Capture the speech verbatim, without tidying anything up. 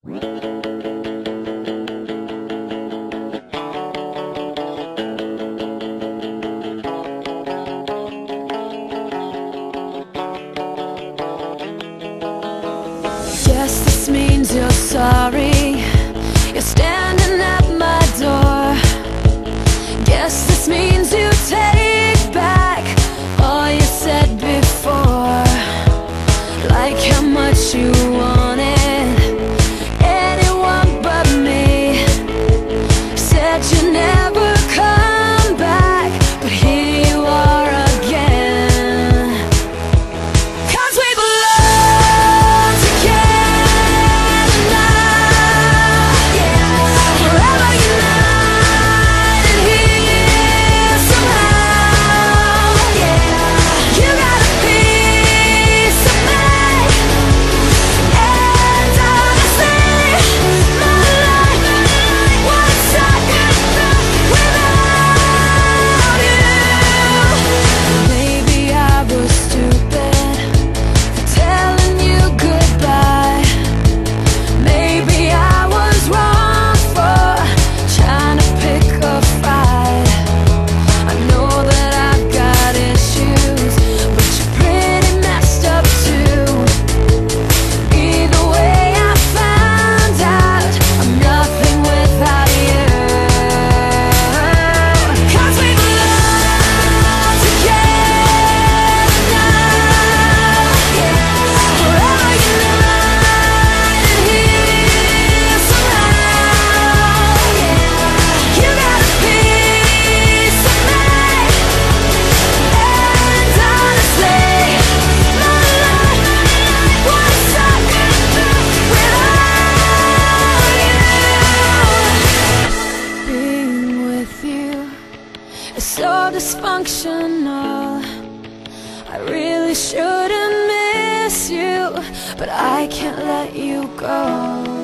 Guess this means you're sorry. You're standing at my door. Guess this means you take back all you said before. Like how much you wanted anyone but me. Said you never come back, but here you are again. 'Cause we belong together now, yeah. Forever united here somehow, yeah. You got a piece of me, and honestly, my life would suck without you. Maybe I was stupid for telling you goodbye. Maybe I was wrong for trying to pick a fight. I know that I've got issues, but you're pretty messed up too. Either way, I found out I'm nothing without you. 'Cause we belong together now, yeah. Forever united here somehow, yeah. You got a piece of me, and honestly, my life would suck without you. Being with you is so dysfunctional. I really shouldn't miss you, but I can't let you go.